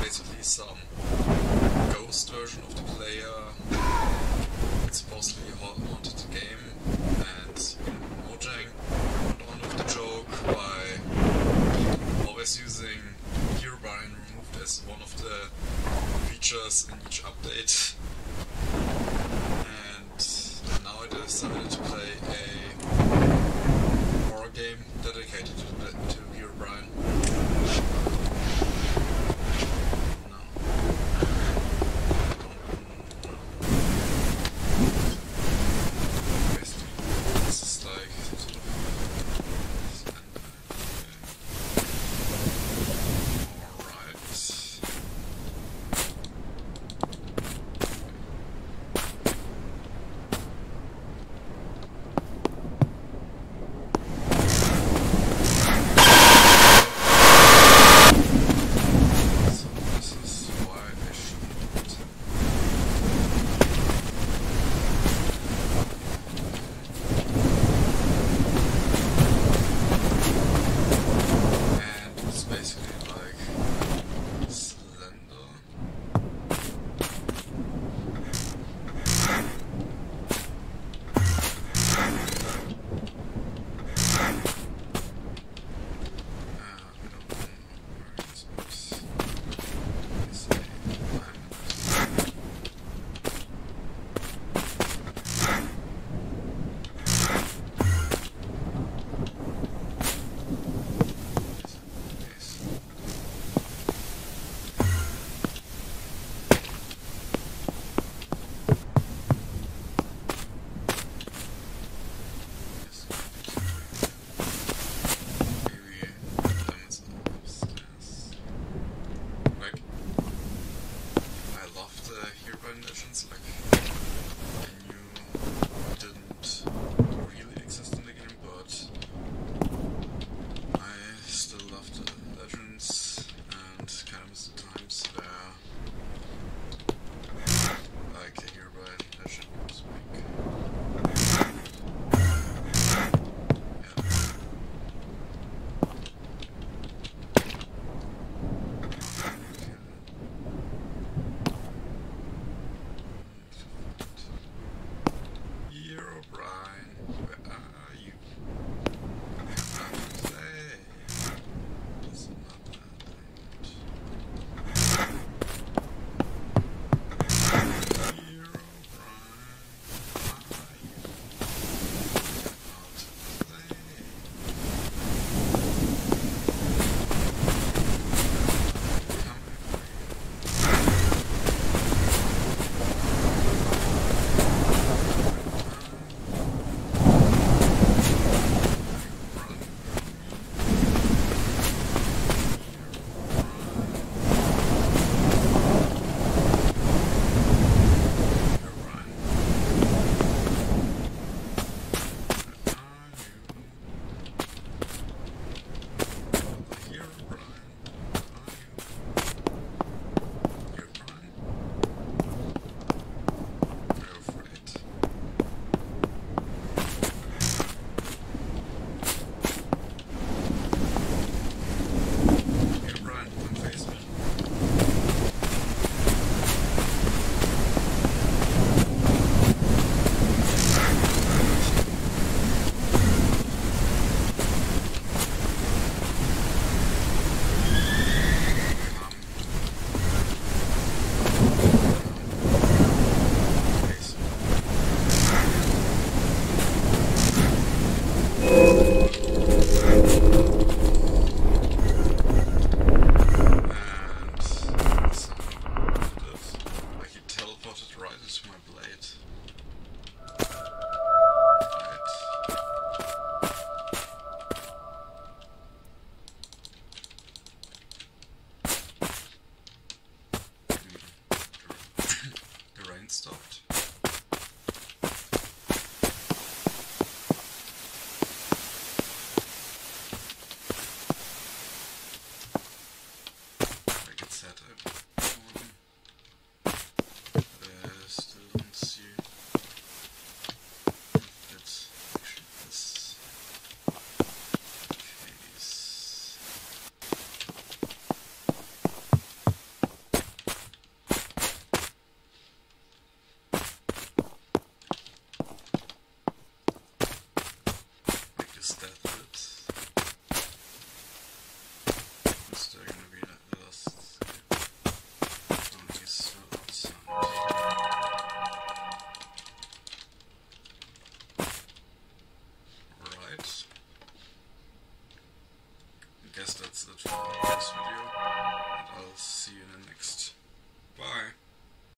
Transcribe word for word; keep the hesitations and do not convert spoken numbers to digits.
basically some ghost version of the player. It's supposedly a haunted game, and Mojang went on with the joke by always using Herobrine removed as one of the features in each update. And now I decided to play a horror game dedicated to, to Herobrine. No. I don't know. Basically, this is like sort of alright. Is that it? Is there gonna be a last? Oh, he's still outside. Right. I guess that's it for now.